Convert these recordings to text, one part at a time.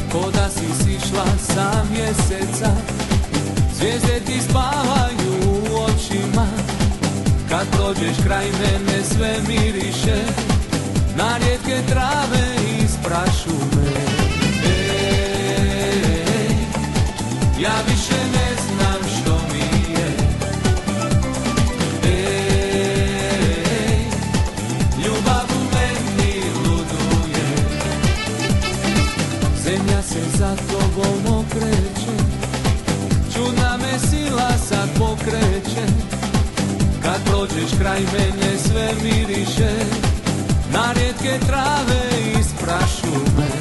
ko da si sišla sa mjeseca. Zvijezde ti spavaju u očima, kad prođeš kraj mene sve miriše na rijetke trave iz prašume. Ja više ne znam što mi je, ljubav u meni luduje. Zemlja se za tobom okreće, čudna me sila sad pokreće. Kad prođeš kraj mene sve miriše na rijetke trave iz prašume.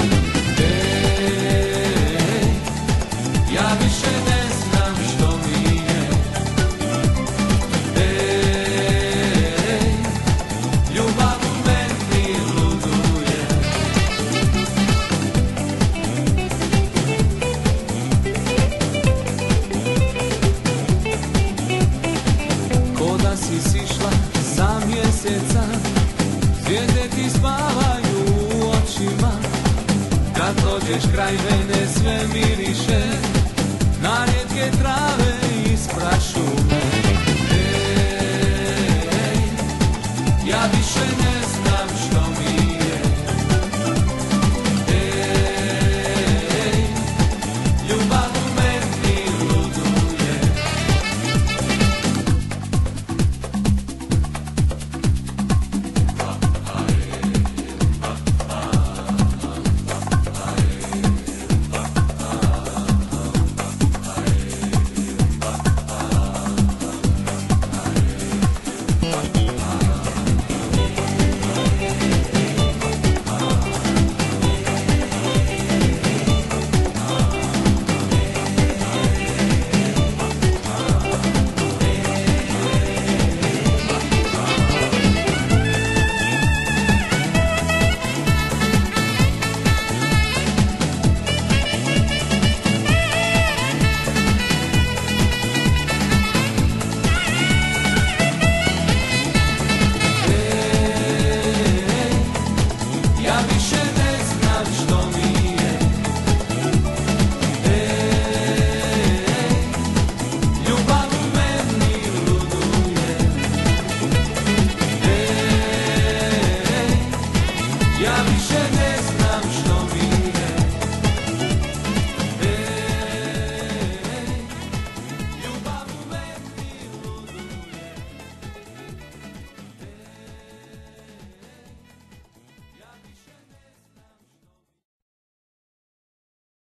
Ja više ne znam što mi je, ljubav u meni luduje. Ko da si sišla sa mjeseca, zvijezde ti spavaju u očima. Kad prođeš kraj mene sve miriše na rijetke trave iz prašume. Ja više ne